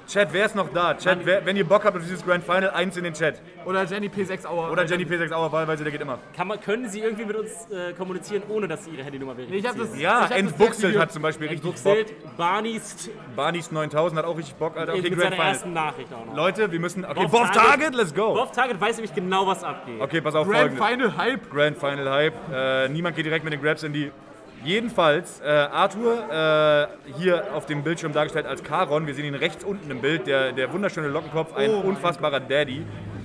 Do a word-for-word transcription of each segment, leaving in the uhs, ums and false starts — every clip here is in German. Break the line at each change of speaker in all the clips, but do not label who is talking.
Chat, wer ist noch da? Chat, wer, wenn ihr Bock habt auf dieses Grand Final, eins in den Chat.
Oder Jenny P sechs Hour.
Oder Jenny P sechs Hour, wahlweise, der geht immer.
Kann man, können Sie irgendwie mit uns äh, kommunizieren, ohne dass Sie Ihre Handynummer verifizieren?
Nee, ich hab das,
Ja,
ich hab
Entbuchselt
das
hat zum Beispiel richtig Bock.
Entbuchselt, Barney's
Barney's neuntausend hat auch richtig Bock, Alter. Okay,
mit
Grand
seiner
Final.
ersten Nachricht auch noch.
Leute, wir müssen... Okay,
Bob
Bob Target,
Target,
let's go.
Bob Target weiß nämlich genau, was abgeht.
Okay, pass auf,
Grand
folgendes.
Final Hype.
Grand Final Hype. Äh, niemand geht direkt mit den Grabs in die... Jedenfalls, äh, Arthur, äh, hier auf dem Bildschirm dargestellt als Charon. Wir sehen ihn rechts unten im Bild, der, der wunderschöne Lockenkopf, ein
Oh
unfassbarer Daddy.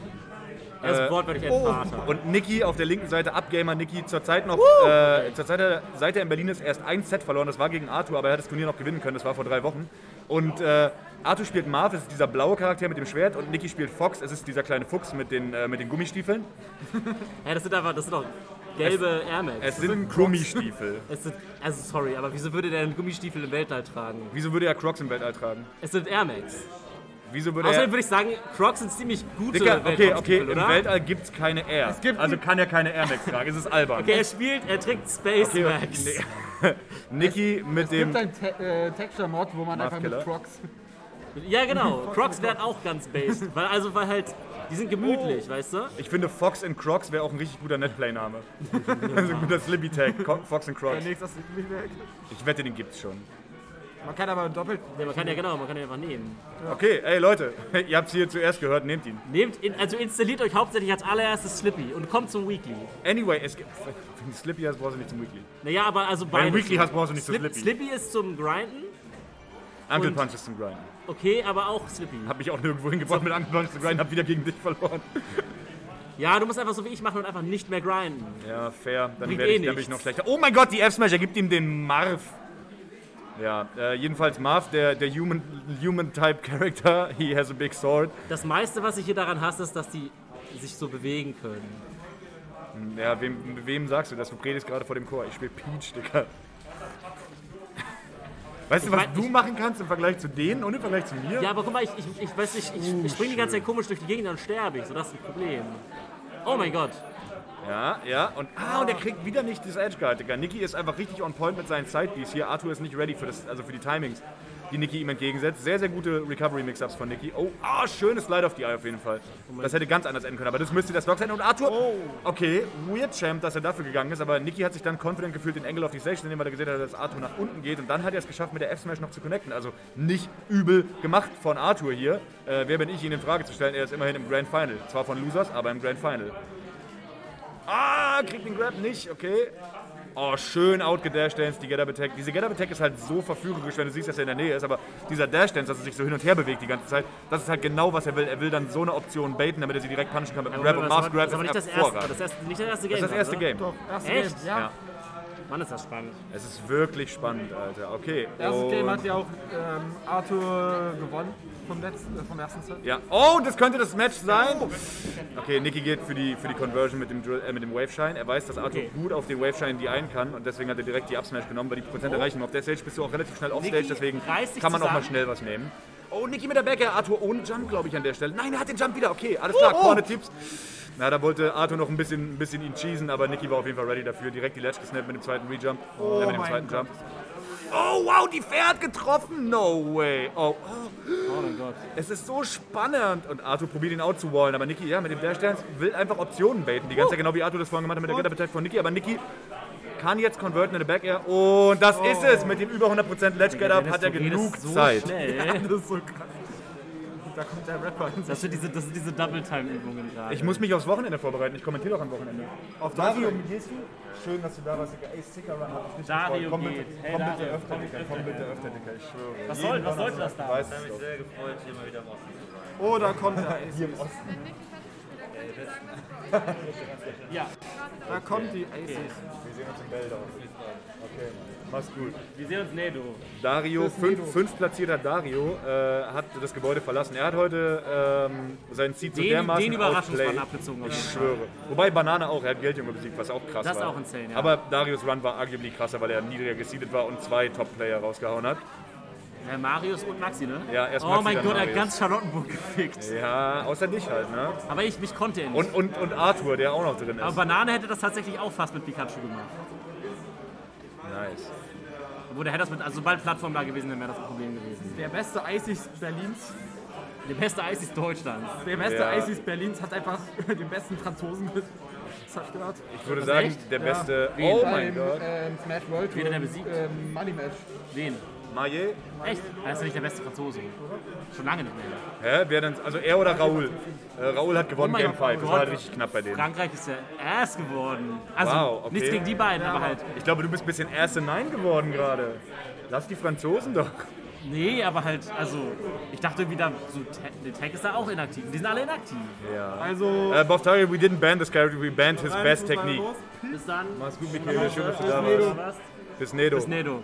Er ist
Äh,
wortwörtlich ein
oh.
Vater.
Und Niki auf der linken Seite, Abgamer Niki, zurzeit noch, äh, zur Zeit, seit er in Berlin ist, erst ein Set verloren. Das war gegen Arthur, aber er hat das Turnier noch gewinnen können. Das war vor drei Wochen. Und äh, Arthur spielt Marv, das ist dieser blaue Charakter mit dem Schwert. Und Niki spielt Fox, es ist dieser kleine Fuchs mit den, äh, mit den Gummistiefeln.
Ja, das sind einfach, das sind doch gelbe Air Max.
Es sind Gummistiefel.
Es sind, also sorry, aber wieso würde der einen Gummistiefel im Weltall tragen?
Wieso würde er Crocs im Weltall tragen?
Es sind Air Max.
Wieso würde
Außerdem
er...
würde ich sagen, Crocs sind ziemlich gute
Dicker, okay, okay,
Weltraumstiefel,
im
oder?
Weltall gibt es keine Air.
Es gibt
Also kann er keine Air Max tragen, es ist albern.
Okay, er spielt, er trägt Space
Okay,
Max.
nee. Niki mit
Es
dem...
gibt ein Te äh, Texture-Mod, wo man einfach
Marv-Killer.
mit Crocs...
Ja, genau. Crocs wären auch ganz based. Weil, also, weil halt, die sind gemütlich, weißt du?
Ich finde, Fox in Crocs wäre auch ein richtig guter Netplay-Name. Also ein guter Slippy-Tag, Fox in Crocs.
Nächstes nicht weg.
Ich wette, den gibt's schon.
Man kann aber doppelt...
Ja, man kann ja genau, man kann ja einfach nehmen.
Okay, ey Leute, ihr habt's hier zuerst gehört, nehmt ihn.
Nehmt, in, also installiert euch hauptsächlich als allererstes Slippy und kommt zum Weekly.
Anyway, es gibt... Wenn du Slippy hast, brauchst du nicht zum Weekly.
Naja, aber also
Wenn
beide.
du Weekly hast, brauchst du nicht zum Slippy.
Slippy ist zum Grinden,
Uncle
und-
Punch ist zum Grinden.
okay, aber auch Slippy.
Hab mich auch nirgendwo hingebracht mit Uncle Punch zu grinden, hab wieder gegen dich verloren.
Ja, du musst einfach so wie ich machen und einfach nicht mehr grinden.
Ja, fair. Dann
Bringt
werde
eh
ich, dann bin ich
nichts.
noch schlechter. Oh mein Gott, die F-Smasher gibt ihm den Marv. Ja, äh, jedenfalls Marv, der, der Human, Human-Type Character, he has a big sword.
Das meiste, was ich hier daran hasse, ist, dass die sich so bewegen können.
Ja, wem, wem sagst du das? Du predigst gerade vor dem Chor. Ich spiele Peach, Digga. Weißt du, was
mein,
du
ich-
machen kannst im Vergleich zu denen und im Vergleich zu mir?
Ja, aber guck mal, ich, ich, ich weiß nicht, ich, ich spring die ganze Zeit komisch durch die Gegend und sterbe ich. So, das ist ein Problem. Oh mein Gott.
Ja, ja. Und, ah, und er kriegt wieder nicht das Edgeguard, Digga. Niki ist einfach richtig on point mit seinen Sidebeats hier. Arthur ist nicht ready für, das, also für die Timings, die Niki ihm entgegensetzt. Sehr, sehr gute Recovery-Mix-Ups von Niki. Oh, ah, schönes Slide auf die Eye auf jeden Fall. Das hätte ganz anders enden können, aber das müsste der Stock sein. Und Arthur, okay, weird Champ, dass er dafür gegangen ist, aber Niki hat sich dann confident gefühlt, den Engel auf die Stage zu nehmen, weil er gesehen hat, dass Arthur nach unten geht. Und dann hat er es geschafft, mit der F-Smash noch zu connecten. Also nicht übel gemacht von Arthur hier. Äh, wer bin ich, ihn in Frage zu stellen? Er ist immerhin im Grand Final. Zwar von Losers, aber im Grand Final. Ah, kriegt den Grab nicht, okay. Oh, schön outgedashed-dance, die Get-Up-Attack. Diese Get-Up-Attack ist halt so verführerisch, wenn du siehst, dass er in der Nähe ist, aber dieser Dash-Dance, dass er sich so hin und her bewegt die ganze Zeit, das ist halt genau, was er will. Er will dann so eine Option baiten, damit er sie direkt punchen kann mit dem Grab. Und Mars Grab
das ist aber
ist
nicht das erste,
hervorragend.
das erste, nicht das erste Game.
Das ist das erste
oder?
Game.
Doch, erste
Echt?
Game, ja.
Ja.
Mann, ist das spannend.
Es ist wirklich spannend, Alter. Okay.
Erstes Game
und-
hat ja auch ähm, Arthur gewonnen vom, letzten, äh, vom ersten Set.
Ja. Oh, das könnte das Match sein. Okay, Niki geht für die, für die Conversion mit dem, Drill, äh, mit dem Wave-Shine. Er weiß, dass Arthur
Okay.
gut auf den Wave-Shine die ein kann und deswegen hat er direkt die Up-Smash genommen, weil die Prozent erreichen. Auf der Stage bist du auch relativ schnell off-Stage,
Niki
deswegen
reißt sich
kann man auch mal
zusammen.
schnell was nehmen. Oh, Niki mit der Backer. Arthur ohne Jump, glaube ich, an der Stelle. Nein, er hat den Jump wieder. Okay, alles klar. Corner-Tipps. Na, da wollte Arthur noch ein bisschen, ein bisschen ihn cheesen, aber Niki war auf jeden Fall ready dafür. Direkt die Ledge gesnappt mit dem zweiten Rejump.
Oh
äh, mit dem
mein
zweiten
Gott.
Jump. Oh, wow, die Fair hat getroffen. No way. Oh, oh.
Oh mein Gott.
Es ist so spannend. Und Arthur probiert ihn out zu wallen, aber Niki, ja, mit dem Dash-Dance will einfach Optionen baiten. Die ganze Zeit, genau wie Arthur das vorhin gemacht hat mit der Get-Up-Attack von Niki. Aber Niki kann jetzt converten in eine Back-Air. Und das ist es. Mit dem über hundert Prozent Ledge-Get-Up hat er
Du redest
genug
so
Zeit.
Schnell.
Das ist so krass. Da kommt der Rapper in
Das sind diese, das sind diese Double-Time-Übungen gerade.
Ich muss mich aufs Wochenende vorbereiten. Ich kommentiere auch am Wochenende.
Auf
Dario, wie gehst du? Schön, dass du da warst. Ey, Sticker Run hat mich nicht
Dario
gefreut. Komm
geht.
bitte,
Hey,
komm
Dario,
bitte öfter,
komm
Dicker.
öfter.
Komm bitte öfter, Dicker. Ich schwöre.
Was
Jeden
soll- was sollte
Donnerstag.
das da?
Ich weiß
Ich habe
es
mich
doch.
sehr gefreut, hier mal wieder im Osten zu sein.
Oh, da kommt der
Hier im
Aces.
Osten.
Ja,
Da kommt die Aces.
Wir sehen uns in Beldorf. Okay, mach's gut.
wir sehen uns Nedo.
Dario, fünf, fünf platzierter Dario, äh, hat das Gebäude verlassen. Er hat heute ähm, seinen Seed so
Den,
dermaßen
den Überraschungsrun
outplayed.
abgezogen. auf
Ich
jeden Fall.
schwöre. Wobei Banane auch, er hat Geldjunge besiegt, was auch krass
Das ist
war.
auch insane, ja.
Aber Darius Run war arguably krasser, weil er niedriger gesiedet war und zwei Top-Player rausgehauen hat.
Ja, Marius und Maxi, ne?
Ja, erst
Oh
Maxi,
mein
dann
Gott, er hat
Marius.
ganz Charlottenburg gefickt.
Ja, außer dich halt, ne?
Aber ich, mich konnte er nicht.
Und, und, und Arthur, der auch noch drin
Aber
ist.
Banane hätte das tatsächlich auch fast mit Pikachu gemacht.
Nice.
Obwohl, der hätte das mit, also sobald Plattform da gewesen wäre, wäre das ein Problem gewesen.
Der beste Isis Berlins,
Der beste Ice ist Deutschlands.
der beste
Ja.
Isis Berlins hat einfach den besten Franzosen zerstört.
Ich würde sagen,
echt?
der beste.
Wen?
Oh mein
Beim
Gott.
ähm, Smash World
Wen hat er besiegt?
ähm, Money Match.
Wen?
Maillet?
Echt? Er ist ja nicht der beste Franzose. Schon lange nicht mehr.
Hä? Wer denn? Also er oder Raoul? Äh, Raoul hat gewonnen
Oh mein
Game
Gott,
five. Das
Gott.
war halt richtig knapp bei denen.
Frankreich ist ja erst geworden. Also
Wow, okay.
nichts gegen die beiden, aber halt.
Ich glaube, du bist ein bisschen erste Nein geworden gerade. Lass die Franzosen doch.
Nee, aber halt, also ich dachte wieder, so Te- der Tag ist da auch inaktiv. Die sind alle inaktiv.
Ja.
Also,
Äh, Bob Target, we didn't ban this character, we banned his best technique.
Bis dann.
Mach's gut, Michael. Schön, dass du da
Nedo.
warst. Bis Nedo.
Bis Nedo.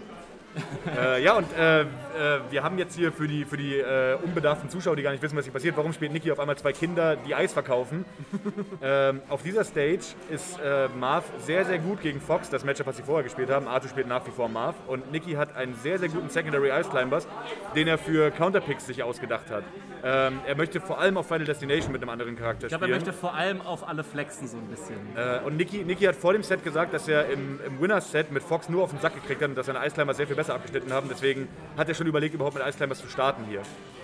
Äh, ja, und äh, äh, wir haben jetzt hier für die, für die äh, unbedarften Zuschauer, die gar nicht wissen, was hier passiert, warum spielt Niki auf einmal zwei Kinder, die Eis verkaufen. ähm, auf dieser Stage ist äh, Marv sehr, sehr gut gegen Fox, das Matchup, was sie vorher gespielt haben. Arthur spielt nach wie vor Marv. Und Niki hat einen sehr, sehr guten Secondary Ice Climbers, den er für Counterpicks sich ausgedacht hat. Ähm, er möchte vor allem auf Final Destination mit einem anderen Charakter
Ich glaube, er
spielen.
möchte vor allem auf alle flexen so ein bisschen.
Äh, und Niki, Niki hat vor dem Set gesagt, dass er im, im Winners-Set mit Fox nur auf den Sack gekriegt hat und dass seine Ice Climbers sehr viel besser abgeschnitten haben. Deswegen hat er schon überlegt, überhaupt mit Ice Climbers zu starten hier.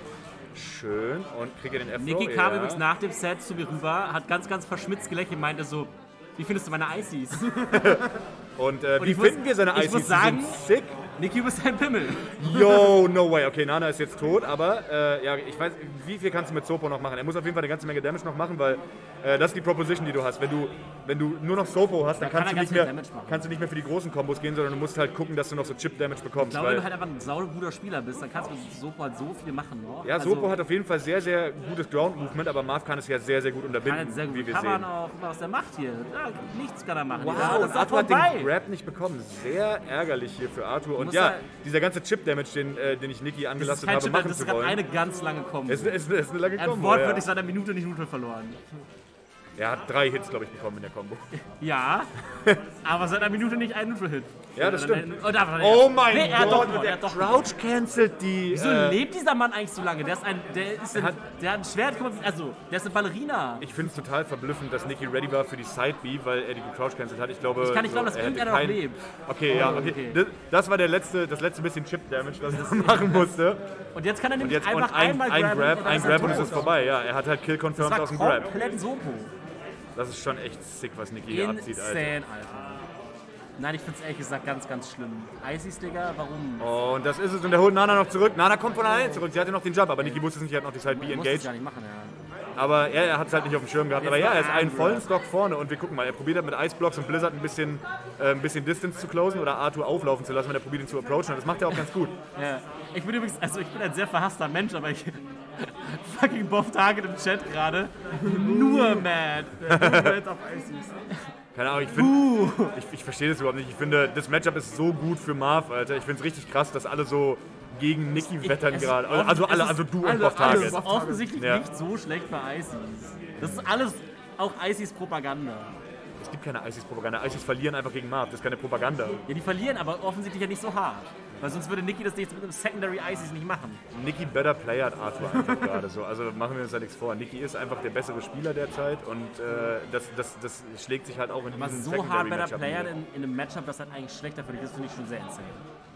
Schön. Und kriegt er den F-Throw?
Niki kam
Ja.
übrigens nach dem Set zu mir rüber, hat ganz, ganz verschmitzt gelächelt und meinte so, wie findest du meine Ices?
Und äh,
Und
wie
ich muss-
finden wir seine
ich
Ices?
muss
Die
sagen-
sind sick.
Niki, du bist ein Pimmel.
Yo, no way. Okay, Nana ist jetzt tot, aber äh, ja, ich weiß, wie viel kannst du mit Sopo noch machen? Er muss auf jeden Fall eine ganze Menge Damage noch machen, weil äh, das ist die Proposition, die du hast. Wenn du, wenn du nur noch Sopo hast, dann,
Dann
kannst,
kann
du
er
nicht
ganz viel
mehr,
Damage machen.
kannst du nicht mehr für die großen Kombos gehen, sondern du musst halt gucken, dass du noch so Chip-Damage bekommst.
Ich glaube, wenn
weil,
du halt einfach ein sauguter Spieler bist, dann kannst du mit Sopo halt so viel machen noch.
ja,
Also,
Sopo hat auf jeden Fall sehr, sehr gutes Ground-Movement, aber Marv kann es ja sehr, sehr gut
kann
unterbinden,
halt sehr gut
wie wir
covern
sehen.
auch, was der macht hier. Ja, nichts kann er machen.
Wow,
ja, das
und
ist
Arthur hat
vorbei.
den Grab nicht bekommen. Sehr ärgerlich hier für Arthur. Und
muss
ja,
halt-
dieser ganze Chip-Damage, den, äh, den ich Niki
Das ist
angelastet
kein
habe,
Chip,
machen
das ist
zu
gerade
wollen.
eine ganz lange Kombo.
Es ist, es ist eine lange
Er hat
Kombo,
wortwörtlich
ja.
seit einer Minute nicht Minute verloren.
Er hat drei Hits, glaube ich, bekommen in der Kombo.
Ja, aber seit einer Minute nicht ein Neutral-Hit.
Ja, das stimmt.
Oh, da war der
Oh
erste.
mein
nee, er hat
Gott,
doch
und
gewonnen,
der
er hat doch gewonnen.
Crouch cancelt die...
Wieso
äh,
lebt dieser Mann eigentlich so lange? Der ist ein, der ist ein,
hat-
der hat ein Schwert, guck mal, also, der ist eine Ballerina.
Ich finde es total verblüffend, dass Niki ready war für die Side-B, weil er die Crouch cancelled hat. Ich glaube,
Ich kann nicht glauben, dass
er hätte
irgendeiner noch
kein-
lebt.
Okay, ja, okay.
okay.
Das, das war der letzte, das letzte bisschen Chip-Damage, das er machen musste.
Und jetzt kann er
Und
nämlich
jetzt und
einfach
ein,
einmal
ein
grabben
Grab,
und dann
ein
ist er
Grab und es
tot.
ist vorbei. Ja, er hat halt Kill
Das
confirmed
war
aus dem Grab.
komplett Sopo.
Das ist schon echt sick, was Niki hier abzieht, Alter.
Insane, Alter. Nein, ich find's ehrlich gesagt ganz, ganz schlimm. Ices, Digga, warum?
Und das ist es. Und er holt Nana noch zurück. Nana kommt von alleine zurück. Sie hatte noch den Jump, aber Niki wusste es nicht, er hat noch die Side-B
Ich muss das
engaged.
gar nicht machen, ja.
Aber er, er hat es halt nicht auf dem Schirm gehabt.
Jetzt
Aber ja,
noch
er ist einen
ein
vollen
Grab.
Stock vorne und wir gucken mal. Er probiert hat mit Iceblocks und Blizzard ein bisschen, äh, ein bisschen Distance zu closen oder Arthur auflaufen zu lassen, wenn er probiert ihn zu approachen. Und das macht er auch ganz gut.
Ja. Ich bin übrigens, also ich bin ein sehr verhasster Mensch, aber ich fucking Bob Target im Chat gerade. Nur mad.
Red auf Isis.
Keine Ahnung, ich finde, ich, ich verstehe das überhaupt nicht. Ich finde, das Matchup ist so gut für Marv, Alter. Ich finde es richtig krass, dass alle so gegen Niki wettern
es-
gerade.
offen-
Also
es
alle,
ist
also du und
alle-
Bob
alles
Target.
ist offensichtlich
Ja.
nicht so schlecht für Ices. Das ist alles auch Ices Propaganda.
Es gibt keine Isis-Propaganda. Isis verlieren einfach gegen Marv. Das ist keine Propaganda.
Ja, die verlieren aber offensichtlich ja nicht so hart. Weil sonst würde Niki das jetzt mit einem Secondary Ices nicht machen.
Niki better player hat Arthur einfach gerade so. Also machen wir uns da nichts vor. Niki ist einfach der bessere Spieler derzeit und äh, das, das, das schlägt sich halt auch in
Aber
diesem
so hard bei der
Secondary-Matchup
Player
nieder.
in, in einem Matchup, das halt eigentlich schlechter für dich ist, finde ich schon sehr insane.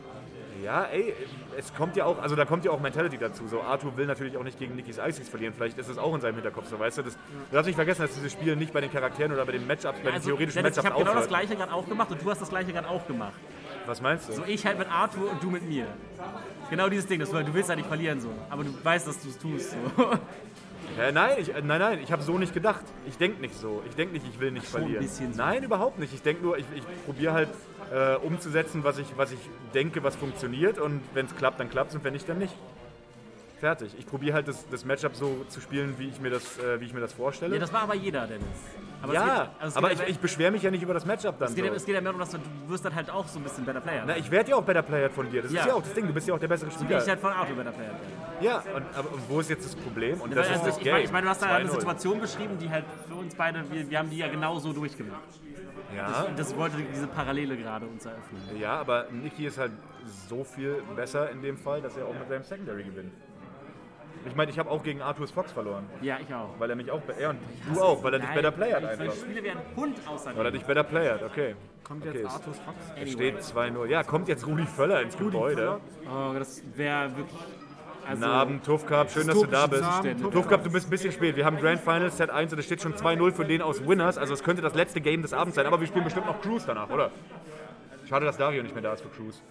Ja, ey, es kommt ja auch, also da kommt ja auch Mentality dazu. So, Arthur will natürlich auch nicht gegen Nikis Isis verlieren. Vielleicht ist es auch in seinem Hinterkopf so, weißt du? Das, du darfst nicht vergessen, dass dieses Spiel nicht bei den Charakteren oder bei den Matchups, bei den
Also,
theoretischen
Dennis, ich
Matchups
habe genau das
aufhört.
gleiche gerade auch gemacht und du hast das gleiche gerade auch gemacht.
Was meinst du?
So ich halt mit Arthur und du mit mir. Genau dieses Ding, das, du willst ja nicht verlieren so. Aber du weißt, dass du es tust. So.
Ja, nein, ich, äh, nein, nein, ich habe so nicht gedacht. Ich denke nicht so. Ich denke nicht, ich will nicht
Schon ein
verlieren.
bisschen so.
Nein, überhaupt nicht. Ich denke nur, ich, ich probiere halt äh, umzusetzen, was ich, was ich denke, was funktioniert. Und wenn es klappt, dann klappt es und wenn nicht, dann nicht. Fertig. Ich probiere halt das, das Matchup so zu spielen, wie ich mir das, äh, wie ich mir das vorstelle.
Ja, das war aber jeder, Dennis. Aber
ja,
es geht, also es
aber
geht
ich,
ja-
ich beschwere mich ja nicht über das Matchup dann.
es geht, ja-
so.
es geht ja mehr darum, dass du, du wirst dann halt auch so ein bisschen Better Player.
Na, ich werde ja auch Better Player von dir. Das
Ja.
ist ja auch das Ding. Du bist ja auch der bessere
Wie
Spieler.
ich halt von Arthur Better Player bin.
Ja, und, aber und wo ist jetzt das Problem? Und das
Also,
ist das
ich
Game.
meine, ich mein, du hast da
zwei
eine
null.
Situation beschrieben, die halt für uns beide, wir, wir haben die ja genau so durchgemacht.
Ja,
Und das wollte diese Parallele gerade uns eröffnen.
ja, aber Niki ist halt so viel besser in dem Fall, dass er auch mit seinem Secondary gewinnt. Ich meine, ich habe auch gegen Arthurs Fox verloren,
Ja, ich auch.
weil er mich auch, er und du auch, weil er dich
Nein,
better playert
ich
einfach.
spiele wie ein Hund außer
Weil er dich better playert, okay.
Kommt
Okay,
jetzt
es-
Arthurs Fox?
Es steht zwei null. Ja, kommt jetzt Rudi Völler ins Gebäude.
Oh, das wäre wirklich. Also,
Guten Abend, Tufkap, schön, dass du da bist.
Zustände.
Tufkap, du bist ein bisschen spät. Wir haben Grand Finals Set eins und es steht schon zwei null für den aus Winners. Also es könnte das letzte Game des Abends sein, aber wir spielen bestimmt noch Cruise danach, oder? Schade, dass Dario nicht mehr da ist für Cruise.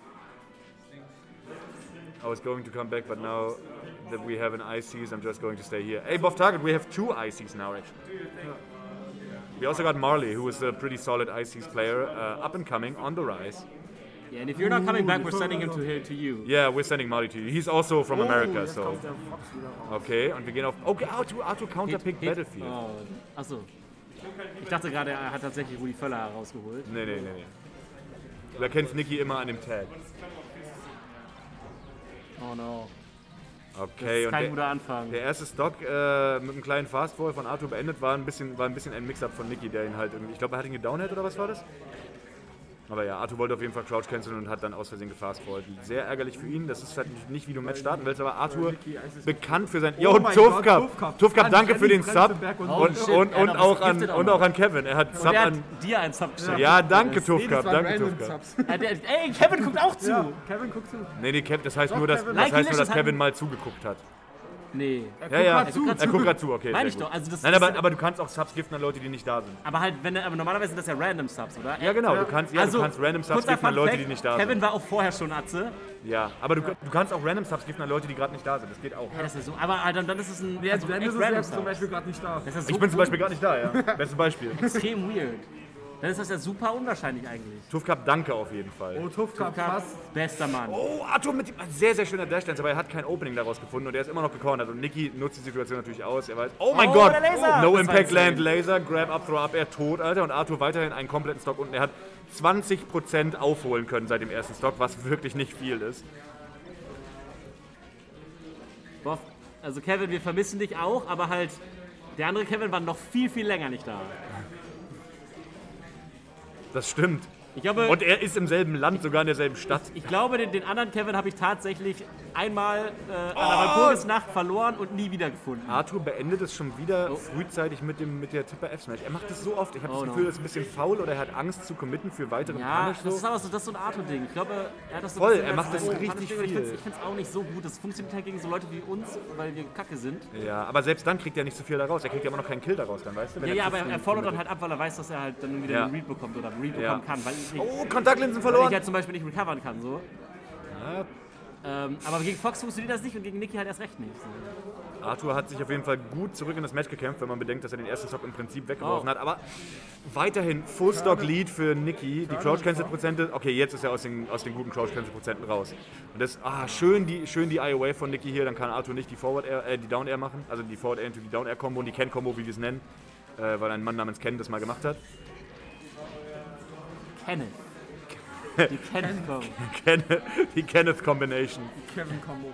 I was going to come back, but now that we have an I Cs, I'm just going to stay here. Hey, Boff Target, we have two I Cs now, actually. We also got Marley, who is a pretty solid I Cs player, uh, up and coming, on the rise.
Yeah, and if you're not coming back, we're sending him to, here, to you.
Yeah, we're sending Marley to you. He's also from America,
Jetzt
so.
kommt der Fox wieder raus.
Okay, und wir gehen auf... Okay, Arthur, Arthur Counterpick
Hit-
Battlefield.
Oh, achso. Ich dachte gerade, er hat tatsächlich Rudi Völler herausgeholt.
Nee, nee, nee, nee. Du erkennst Niki immer an dem Tag.
Oh no. Das
Okay,
ist
und
kein
der,
guter Anfang.
der erste Stock äh, mit einem kleinen Fastfall von Arthur beendet war ein bisschen, war ein bisschen ein Mix-Up von Niki, der ihn halt irgendwie... Ich glaube, er hat ihn gedownhit oder was war das? Aber ja, Arthur wollte auf jeden Fall Crouch canceln und hat dann aus Versehen gefastfallt. Sehr ärgerlich für ihn. Das ist halt nicht, wie du ein Match starten willst, aber Arthur bekannt für sein... Jo,
Oh mein
Tufkap!
Gott, Tufkap.
Tufkap,
An
danke für
Jenny
den Sub.
Prenzenberg und-
Und,
Holy shit,
und,
er
und,
hat
auch
was
an,
giftet auch
und
noch.
auch an Kevin. Er hat
Und
Sub
der hat
an...
dir einen Sub geschickt.
Ja, danke,
Nee, das
Tufkap.
waren
Danke,
random
Tufkap.
Subs.
Äh, der- Ey, Kevin guckt auch zu.
Ja, Kevin, guck zu.
Nee, nee, Kev, das heißt nur, dass,
Kevin.
das
Like
heißt nur, dass
Delicious
Kevin
hat-
mal zugeguckt hat.
Nee.
Ja, ja,
grad zu.
er guckt gerade zu, okay.
Meine
sehr
ich
gut.
doch. Also das,
Nein,
das
aber, aber du kannst auch Subs giften an Leute, die nicht da sind.
aber halt, wenn, aber normalerweise sind das ja random Subs, oder?
Ja, genau, du kannst, ja, du kannst random Subs
kurzer
giften an
Fun
Leute,
Fact,
die nicht da
Kevin
sind.
war auch vorher schon Atze.
Ja, aber du, du kannst auch random Subs giften an Leute, die gerade nicht da sind. Das geht auch.
Ja, das ist so. Aber halt, dann, dann ist es ein.
Jetzt,
also
wenn
echt
ist es
random
jetzt zum
Subs.
Beispiel gerade nicht da.
Das ist so
Ich bin zum Beispiel gar nicht da, ja. Bestes Beispiel.
extrem weird. Dann ist das ja super unwahrscheinlich eigentlich.
Tufkap, danke auf jeden Fall.
Oh, Tufkap, fast.
Bester Mann.
Oh, Arthur mit dem sehr, sehr schöner Dashdance, aber er hat kein Opening daraus gefunden und er ist immer noch gecornert. Und Niki nutzt die Situation natürlich aus. Er weiß, oh mein
Oh,
Gott,
der Laser!
No
Das war
Impact
insane.
Land, Laser, Grab, Up, Throw Up, er tot, Alter. Und Arthur weiterhin einen kompletten Stock unten. Er hat zwanzig Prozent aufholen können seit dem ersten Stock, was wirklich nicht viel ist.
Boah, also Kevin, wir vermissen dich auch, aber halt der andere Kevin war noch viel, viel länger nicht da.
Das stimmt.
Ich glaube,
Und er ist im selben Land, sogar in derselben Stadt.
ich glaube den, den anderen Kevin habe ich tatsächlich einmal äh, an
Oh!
der Walpurgisnacht verloren und nie wieder gefunden.
Arthur beendet es schon wieder frühzeitig mit, dem, mit der Tipper F-Smash. Er macht es so oft. Ich habe
Oh
das
no.
Gefühl, er ist ein bisschen faul oder er hat Angst zu committen für weitere
Ja,
Punish.
das ist
So.
aber so, das ist so ein Arthur-Ding. Ich glaube, er hat das so
Voll,
ein bisschen
er macht
als
das
so
richtig
Punish-Ding, aber Ich
viel.
finde es auch nicht so gut. Das funktioniert halt gegen so Leute wie uns, weil wir kacke sind.
Ja, aber selbst dann kriegt er nicht so viel daraus. Er kriegt ja immer noch keinen Kill daraus, dann weißt du? wenn
Ja,
er
ja,
zu
aber
früh
er followt dann
committet.
halt ab, weil er weiß, dass er halt dann wieder
Ja.
einen Read bekommt oder Read bekommen
Ja.
kann. Weil ich,
Oh, Kontaktlinsen
weil
verloren!
ich halt zum Beispiel nicht recovern kann. So.
Ja,
Ähm, aber gegen Fox funktioniert das nicht und gegen Niki halt erst recht nicht. So.
Arthur hat sich auf jeden Fall gut zurück in das Match gekämpft, wenn man bedenkt, dass er den ersten Stock im Prinzip weggeworfen
Oh.
hat. Aber weiterhin Full Stock Lead für Niki. Die Crouch Cancel Prozente. Okay, jetzt ist er aus den, aus den guten Crouch Cancel Prozenten raus. Und das, ah, schön die, schön die I O A von Niki hier. Dann kann Arthur nicht die Forward Air, äh, die Down Air machen. Also die Forward Air into die Down Air Combo und die Ken Combo, wie wir es nennen. Äh, weil ein Mann namens Ken das mal gemacht hat.
Kenneth. Die Kenneth kommen.
Ken, die Kenneth Combination.
Kevin Combo.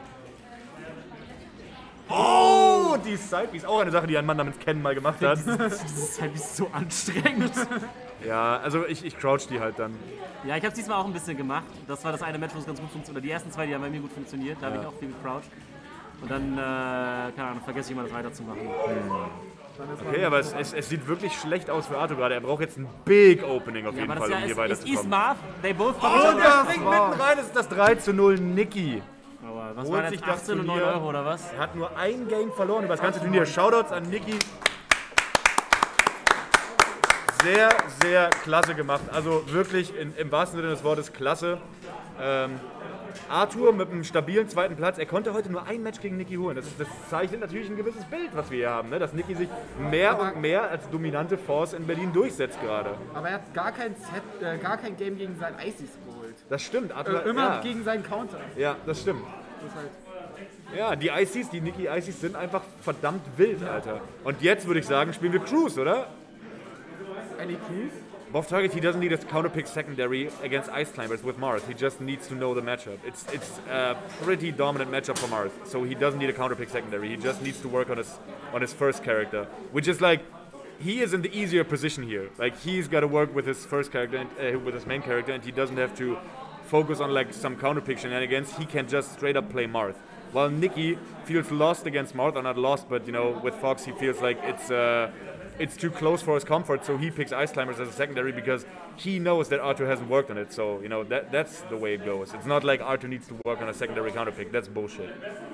Oh, die Sidebeast. Auch eine Sache, die ein Mann namens Ken mal gemacht hat.
Das ist halt so anstrengend.
Ja, also ich, ich crouch die halt dann.
Ja, ich habe es diesmal auch ein bisschen gemacht. Das war das eine Match, wo es ganz gut funktioniert. Oder die ersten zwei, die haben bei mir gut funktioniert. Da habe ich auch viel gecrouched. Und dann, äh, keine Ahnung, vergesse ich immer das weiterzumachen.
Okay, aber es, es, es sieht wirklich schlecht aus für Arthur gerade. Er braucht jetzt ein Big Opening auf
Ja,
jeden
aber
Fall,
das
um hier
ja, es, es ist
weiterzukommen.
Marth. They both
Oh,
oh,
der springt mitten rein, das ist das drei zu null Niki.
Aber was
holt
war
sich
das,
das
achtzehn und neun
Turnier.
Euro oder was?
Er hat nur ein Game verloren über das ganze Turnier. Shoutouts an Niki. Sehr, sehr klasse gemacht. Also wirklich in, im wahrsten Sinne des Wortes klasse. Ähm, Arthur mit einem stabilen zweiten Platz. Er konnte heute nur ein Match gegen Niki holen. Das, das zeichnet natürlich ein gewisses Bild, was wir hier haben. Ne? Dass Niki sich mehr und mehr als dominante Force in Berlin durchsetzt gerade.
Aber er hat gar kein, Set, äh, gar kein Game gegen seinen Ices geholt.
Das stimmt. Arthur,
Äh, immer
ja.
gegen seinen Counter.
ja, das stimmt.
Das ist halt
Ja, die I Cs, die Niki I Cs sind einfach verdammt wild, Alter. Und jetzt würde ich sagen, spielen wir Cruise, oder?
Ellie Cruz.
Boff Target, he doesn't need a counterpick secondary against Ice Climbers with Marth. He just needs to know the matchup. It's it's a pretty dominant matchup for Marth, so he doesn't need a counterpick secondary. He just needs to work on his on his first character, which is like he is in the easier position here. Like he's got to work with his first character and uh, with his main character, and he doesn't have to focus on like some counterpick shenanigans. He can just straight up play Marth. While Niki feels lost against Marth, or not lost, but you know, with Fox he feels like it's uh, it's too close for his comfort, so he picks Ice Climbers as a secondary because he knows that Arthur hasn't worked on it. So, you know, that that's the way it goes. It's not like Arthur needs to work on a secondary counter pick. That's bullshit.